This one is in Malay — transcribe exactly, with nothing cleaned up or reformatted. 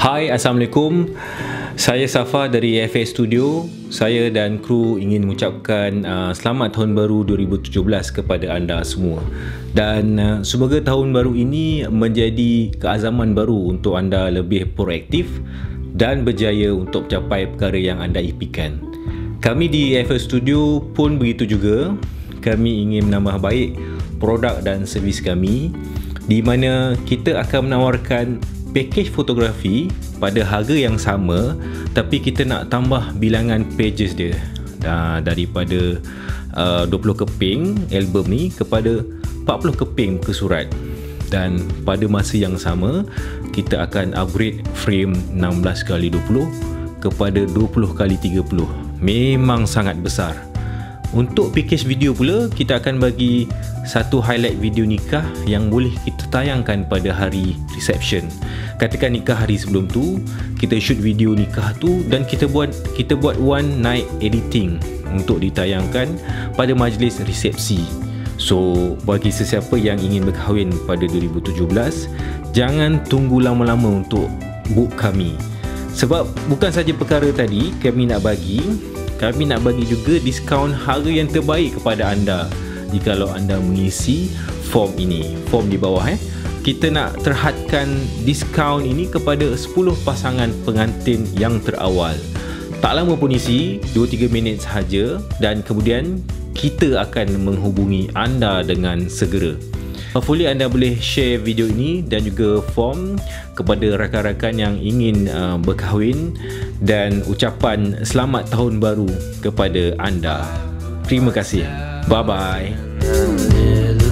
Hai, Assalamualaikum. Saya Safa dari F A Studio. Saya dan kru ingin mengucapkan uh, selamat tahun baru dua ribu tujuh belas kepada anda semua. Dan uh, semoga tahun baru ini menjadi keazaman baru untuk anda lebih proaktif dan berjaya untuk mencapai perkara yang anda impikan. Kami di F A Studio pun begitu juga. Kami ingin menambah baik produk dan servis kami, di mana kita akan menawarkan pakej fotografi pada harga yang sama, tapi kita nak tambah bilangan pages dia uh, daripada uh, dua puluh keping album ni kepada empat puluh keping muka surat. Dan pada masa yang sama kita akan upgrade frame enam belas kali dua puluh kepada dua puluh kali tiga puluh. Memang sangat besar. Untuk package video pula, kita akan bagi satu highlight video nikah yang boleh kita tayangkan pada hari reception. Katakan nikah hari sebelum tu, kita shoot video nikah tu dan kita buat kita buat one night editing untuk ditayangkan pada majlis resepsi. So, bagi sesiapa yang ingin berkahwin pada dua ribu tujuh belas, jangan tunggu lama-lama untuk book kami. Sebab bukan saja perkara tadi kami nak bagi, kami nak bagi juga diskaun harga yang terbaik kepada anda jikalau anda mengisi form ini. Form di bawah eh. Kita nak terhadkan diskaun ini kepada sepuluh pasangan pengantin yang terawal. Tak lama pun isi, dua tiga minit sahaja, dan kemudian kita akan menghubungi anda dengan segera. Hopefully anda boleh share video ini dan juga form kepada rakan-rakan yang ingin uh, berkahwin, dan ucapan selamat tahun baru kepada anda. Terima kasih. Bye bye.